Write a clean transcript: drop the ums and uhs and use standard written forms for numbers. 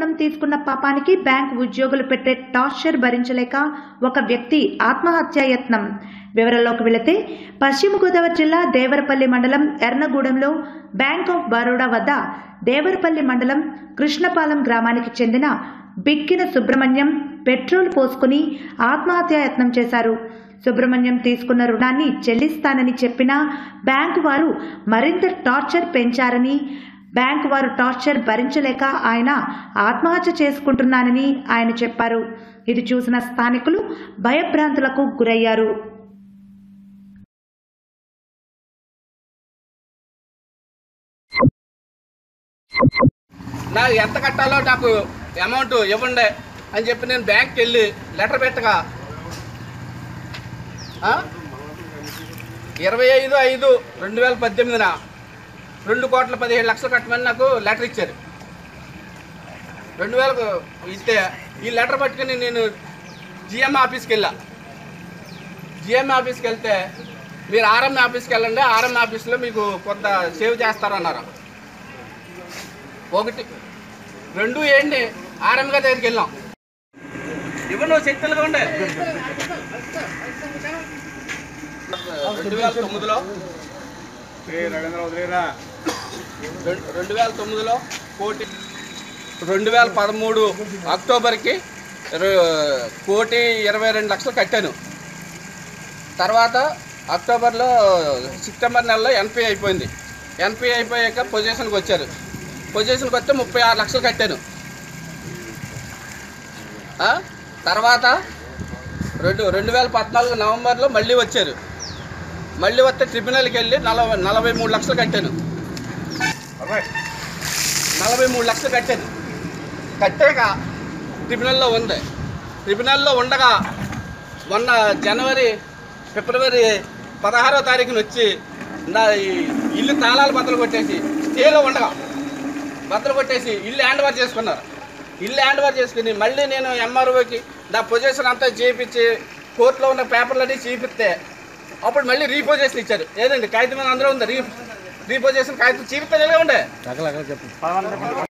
రుణం తీసుకున్న పాపానికి బ్యాంక్ ఉద్యోగులు పెట్టే టార్చర్ భరించలేక ఒక వ్యక్తి ఆత్మహత్యాయత్నం. వివరాల్లోకి వెళితే పశ్చిమ గోదావరి జిల్లా దేవరపల్లి మండలం ఎర్నగూడెంలో బ్యాంక్ ఆఫ్ బరోడా వద్ద దేవరపల్లి మండలం కృష్ణపాలెం గ్రామానికి చెందిన బిక్కిన సుబ్రహ్మణ్యం పెట్రోల్ పోసుకుని ఆత్మహత్యాయత్నం చేశారు. సుబ్రహ్మణ్యం తీసుకున్న రుణాన్ని చెల్లిస్తానని చెప్పినా బ్యాంకు వారు మరింత టార్చర్ పెంచారని, బ్యాంకు వారు టార్చర్ భరించలేక ఆయన ఆత్మహత్య చేసుకుంటున్నానని ఆయన చెప్పారు. ఇది చూసిన స్థానికులు భయభ్రాంతులకు గురయ్యారు. నాకు ఎంత కట్టాలో నాకు అమౌంట్ ఇవ్వండి అని చెప్పి నేను బ్యాంక్కి వెళ్ళి లెటర్ పెట్టగా 25/5/2018 2,17,00,000 కట్టమని నాకు లెటర్ ఇచ్చారు. 2,000 ఇస్తే ఈ లెటర్ పట్టుకుని నేను జిఎం ఆఫీస్కి వెళ్ళా. జిఎం ఆఫీస్కి వెళ్తే మీరు ఆర్ఎం ఆఫీస్కి వెళ్ళండి, ఆర్ఎం ఆఫీస్లో మీకు కొంత సేవ్ చేస్తారన్నారు. 1, 2 ఏంటి ఆర్ఎం గారి దగ్గరికి వెళ్ళాం. ఇవ్వండి శక్తులుగా ఉండే 2009లో 1,00,00,000 2013 అక్టోబర్కి 1,22,00,000 కట్టాను. తర్వాత అక్టోబర్లో సెప్టెంబర్ నెలలో ఎన్పి అయిపోయింది. ఎన్పి అయిపోయాక పొజిషన్కి వచ్చారు. పొజిషన్కి వస్తే 36,00,000 కట్టాను. తర్వాత 2014 నవంబర్లో మళ్ళీ వచ్చారు. మళ్ళీ వస్తే ట్రిబ్యునల్కి వెళ్ళి 43,00,000 కట్టాను. 43,00,000 కట్టాను. కట్టాక ట్రిబ్యునల్లో ఉంది. ట్రిబ్యునల్లో ఉండగా మొన్న ఫిబ్రవరి 16వ తారీఖున వచ్చి నా ఇల్లు తాళాలు బద్దలు కొట్టేసి స్టేలో ఉండగా బద్దలు కొట్టేసి ఇల్లు హ్యాండ్ ఓవర్ చేసుకున్నారు. ఇల్లు హ్యాండ్ ఓవర్ చేసుకుని మళ్ళీ నేను ఎంఆర్ఓకి నా పొజిషన్ అంతా చేయించి కోర్టులో ఉన్న పేపర్లన్నీ చూపిస్తే అప్పుడు మళ్ళీ రీపొజిషన్ ఇచ్చారు. ఏదండి కాగితం మీద అందరూ ఉంది రీపొజిషన్ కాగితం చూపిస్తే ఉండే